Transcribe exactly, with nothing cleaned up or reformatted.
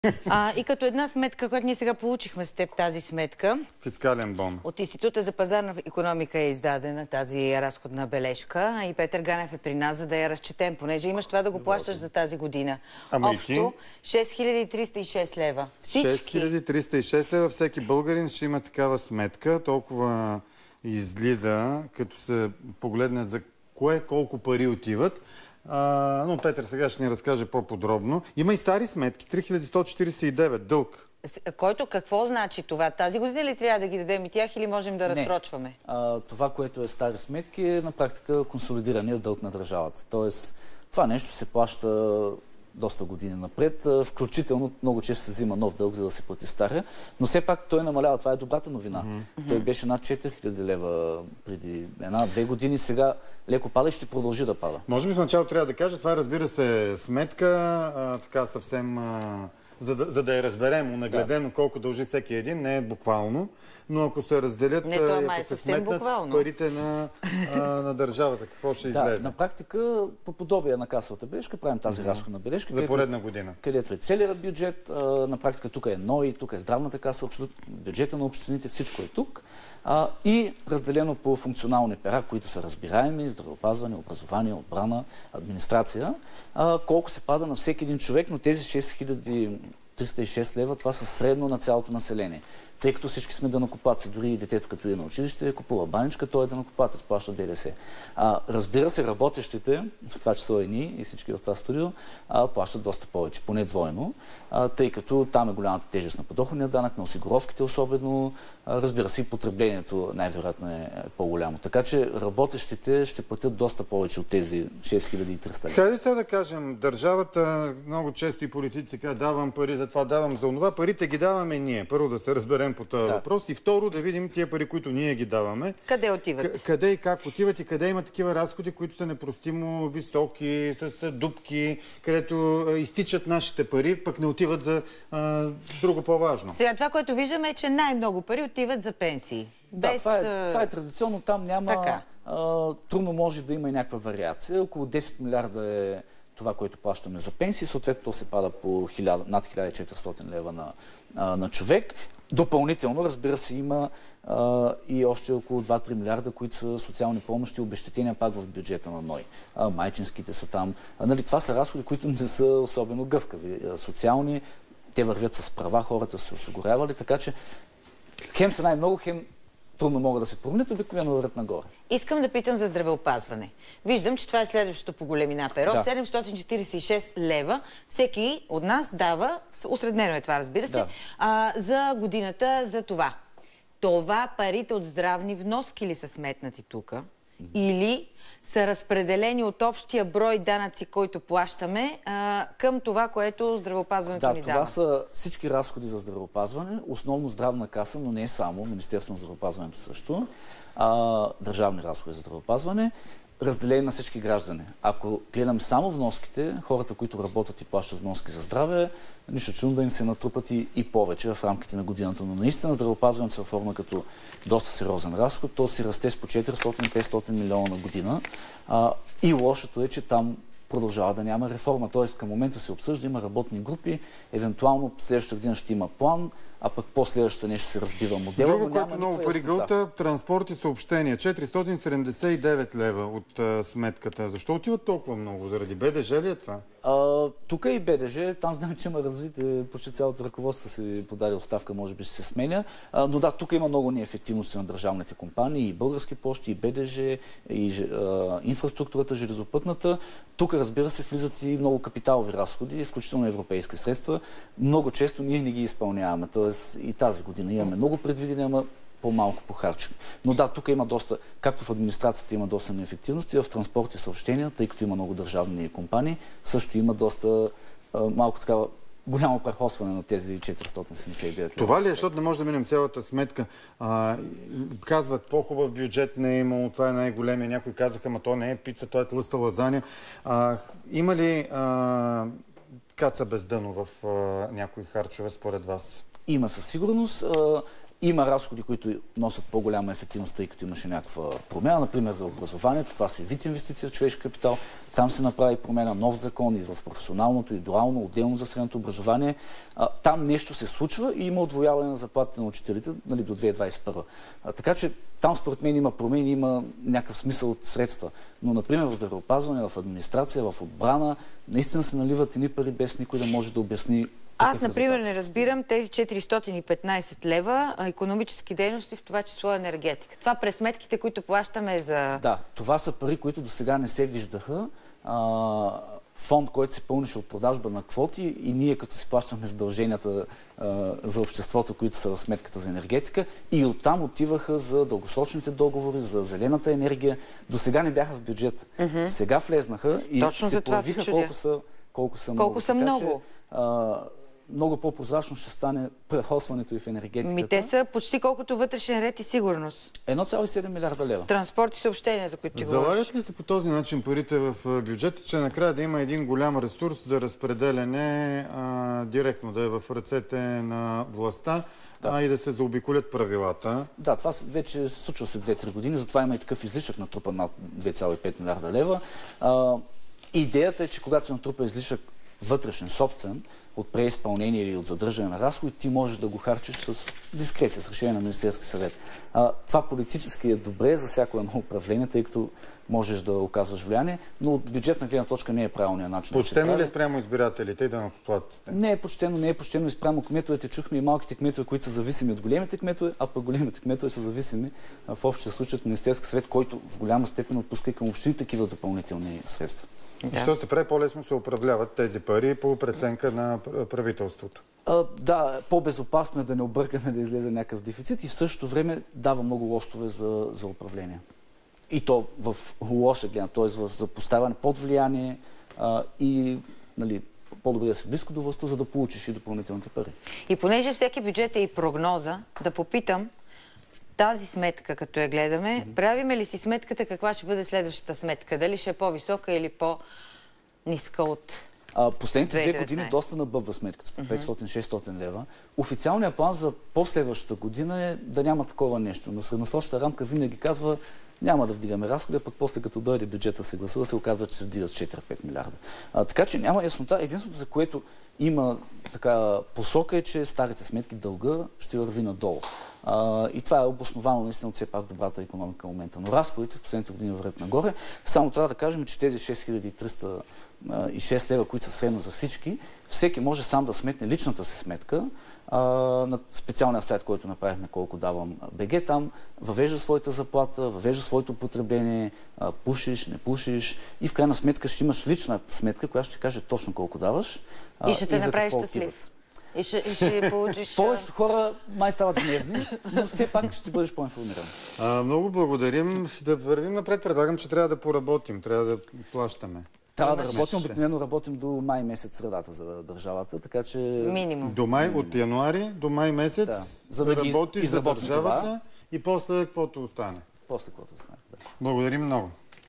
А, и като една сметка, която ние сега получихме с теб, тази сметка. Фискален бон. От Института за пазарна икономика е издадена тази разходна бележка и Петър Ганев е при нас, за да я разчетем, понеже имаш това да го плащаш за тази година. Ама общо шест хиляди триста и шест лева. Всички. шест хиляди триста и шест лева. Всеки българин ще има такава сметка. Толкова излиза, като се погледне за кое колко пари отиват. А, но Петър сега ще ни разкаже по-подробно. Има и стари сметки. три хиляди сто четиридесет и девет дълг. Който какво значи това? Тази година ли трябва да ги дадем и тях или можем да разсрочваме? А, това, което е стари сметки, е на практика консолидирания дълг на държавата. Тоест, това нещо се плаща доста години напред. Включително много често се взима нов дълг, за да се плати стария. Но все пак той намалява. Това е добрата новина. Mm-hmm. Той беше над четири хиляди лева преди една-две години. Сега леко пада и ще продължи да пада. Може би в начало трябва да кажа, това разбира се сметка, а, така съвсем, а, за, да, за да я разберем унагледено да. Колко дължи всеки един, не е буквално. Но ако се разделят не, това е съвсем буквално. Парите на, а, на държавата, какво ще излезе? Да, на практика, по подобие на касовата бележка, правим тази mm-hmm. разходна бележка. За поредна година. Където е целият бюджет. А, на практика тук е НОИ, тук е здравната каса, абсолютно бюджета на общините, всичко е тук. А, и разделено по функционални пера, които са разбираеми: здравеопазване, образование, отбрана, администрация. А, колко се пада на всеки един човек, но тези шест хиляди триста и шест лева, това са средно на цялото население. Тъй като всички сме данъкоплатци, дори и детето, като е на училище, купува баничка, той е данъкоплатец, плаща ДДС. А, разбира се, работещите, в това число и ние и всички в това студио, а, плащат доста повече, поне двойно, а, тъй като там е голямата тежест на подоходния данък, на осигуровките особено. А, разбира се, и потреблението най-вероятно е по-голямо. Така че работещите ще платят доста повече от тези шест хиляди и триста лева. Хайде сега да кажем, държавата, много често и политици казват: давам пари за това, давам за онова. Парите ги даваме ние. Първо да се разберем по този да. въпрос и второ да видим тия пари, които ние ги даваме. Къде отиват? Къде и как отиват и къде има такива разходи, които са непростимо високи, с дупки, където изтичат нашите пари, пък не отиват за а, друго по-важно. Сега това, което виждаме, е, че най-много пари отиват за пенсии. Да, Без... това, е, това е традиционно, там няма... Така. А, трудно може да има и някаква вариация. Около десет милиарда е това, което плащаме за пенсии. Съответно, то се пада по хиляда, над хиляда и четиристотин лева на, а, на човек. Допълнително, разбира се, има а, и още около два-три милиарда, които са социални помощи и обезщетения пак в бюджета на НОИ. А, майчинските са там. А, нали, това са разходи, които не са особено гъвкави. А, социални, те вървят с права, хората са осигурявали, така че хем са най-много, хем трудно могат да се променят, обикновено вървят нагоре. Искам да питам за здравеопазване. Виждам, че това е следващото по големина перо. Да. седемстотин четиридесет и шест лева. Всеки от нас дава, осреднено е това, разбира се, Да. а, за годината за това. Това парите от здравни вноски ли са сметнати тук? Или са разпределени от общия брой данъци, който плащаме, а, към това, което здравеопазването да, ни дава? дава? Да, това са всички разходи за здравеопазване, основно здравна каса, но не само, Министерството на здравеопазването също, а, държавни разходи за здравеопазване, разделени на всички граждани. Ако гледам само вноските, хората, които работят и плащат вноски за здраве, нищо чудно да им се натрупат и, и повече в рамките на годината. Но наистина здравеопазването се оформя като доста сериозен разход. То си расте с по четиристотин-петстотин милиона на година. А, и лошото е, че там продължава да няма реформа. Тоест към момента се обсъжда, има работни групи, евентуално следващата година ще има план, а пък по-следващата нещо се разбива модела. Друго, което много пари гълта, транспорт и съобщения. четиристотин седемдесет и девет лева от а, сметката. Защо отиват толкова много? Заради БДЖ ли е това? А, тук е и БДЖ, там знаем, че има развитие, почти цялото ръководство си подаде оставка, може би ще се сменя. А, но да, тук има много неефективности на държавните компании, и Български пощи, и БДЖ, и а, инфраструктурата, железопътната. Тук, разбира се, влизат и много капиталови разходи, включително европейски средства. Много често ние не ги изпълняваме. Тоест и тази година имаме много предвидени, ама по-малко похарчени. Но да, тук има доста, както в администрацията има доста неефективности, в транспорт и съобщения, тъй като има много държавни компании, също има доста а, малко такава голямо прехосване на тези четиристотин седемдесет и девет лева. Това ли е, защото не може да минем цялата сметка? А, казват, по-хубав бюджет не е имало, това е най-големия. Някои казаха, ама то не е пица, то е тлъста лазаня. А, има ли а, каца без дъно в а, някои харчове според вас? Има със сигурност. Има разходи, които носят по-голяма ефективност, тъй като имаше някаква промяна, например за образованието. Това си вид инвестиция в човешки капитал. Там се направи промяна, нов закон и в професионалното, и дуално, отделно за средното образование. А, там нещо се случва и има отвояване на заплатите на учителите, нали, до две хиляди двадесет и първа. А, така че там според мен има промени, има някакъв смисъл от средства. Но, например, в здравеопазване, в администрация, в отбрана, наистина се наливат едни пари без никой да може да обясни. Аз, например, не разбирам тези четиристотин и петнадесет лева икономически дейности, в това число енергетика. Това през сметките, които плащаме за... Да, това са пари, които до сега не се виждаха. А, фонд, който се пълнише от продажба на квоти и ние като си плащаме задълженията а, за обществото, които са в сметката за енергетика, и оттам отиваха за дългосрочните договори, за зелената енергия. До сега не бяха в бюджета. Mm-hmm. Сега влезнаха и точно се появиха колко са, колко са много. Колко са много. Че, а, много по-прозрачно ще стане прехосването и в енергетиката. Ми те са почти колкото вътрешен ред и сигурност. едно цяло и седем милиарда лева. Транспорт и съобщения, за които ти говориш. Залагат ли се по този начин парите в бюджета, че накрая да има един голям ресурс за разпределяне а, директно, да е в ръцете на властта, да. а и да се заобиколят правилата? Да, това вече случва се две-три години, затова има и такъв излишък натрупан над две цяло и пет милиарда лева. А, идеята е, че когато се натрупа излишък вътрешен, собствен, от преизпълнение или от задържане на разходи, ти можеш да го харчиш с дискреция, с решение на Министерски съвет. А, това политически е добре за всяко едно управление, тъй като можеш да оказваш влияние, но от бюджетна гледна точка не е правилният начин. Почтено да ли е спрямо избирателите и данъкоплатците? Не е почтено, не е почтено и спрямо кметовете. Чухме и малките кметове, които са зависими от големите кметове, а пък големите кметове са зависими в общия случай от Министерски съвет, който в голяма степен отпуска и към общини такива допълнителни средства. Да. Що се прави, по-лесно се управляват тези пари по преценка на правителството? А, да, по-безопасно е да не объркаме да излезе някакъв дефицит и в същото време дава много лостове за, за управление. И то в лоша гледна, т.е. за поставяне под влияние а, и нали, по-добре да си близко до властта, за да получиш и допълнителните пари. И понеже всеки бюджет е и прогноза, да попитам, тази сметка, като я гледаме, mm-hmm. правиме ли си сметката каква ще бъде следващата сметка? Дали ще е по-висока или по-ниска от а, последните две хиляди и две години доста набъбва сметката с по петстотин-шестстотин лева. Официалният план за последващата година е да няма такова нещо. Но средносрочната рамка винаги казва, няма да вдигаме разходи, а пък после като дойде бюджета се гласува, се оказва, че се вдигат с четири-пет милиарда. А, така че няма яснота. Единството, за което има така посока е, че старите сметки дълга ще върви надолу. А, и това е обосновано наистина от все пак добрата икономика в момента. Но разходите в последните години вървят нагоре. Само трябва да кажем, че тези шест хиляди триста и шест лева, които са средно за всички, всеки може сам да сметне личната си сметка а, на специалния сайт, който направихме колко давам БГ. Там въвежда своята заплата, въвежда своето потребление, а, пушиш, не пушиш и в крайна сметка ще имаш лична сметка, която ще каже точно колко даваш. И ще те направи щастлив. И ще, и ще получиш... Повечето хора май стават гневни, но все пак ще бъдеш по-информиран. Много благодарим. Да вървим напред. Предлагам, че трябва да поработим, трябва да плащаме. Трябва да работим. Обикновено работим до май месец средата за държавата, така че... Минимум. До май, от януари до май месец да. За да, да работиш за държавата това. И после каквото остане. После каквото остане, да. Благодарим много.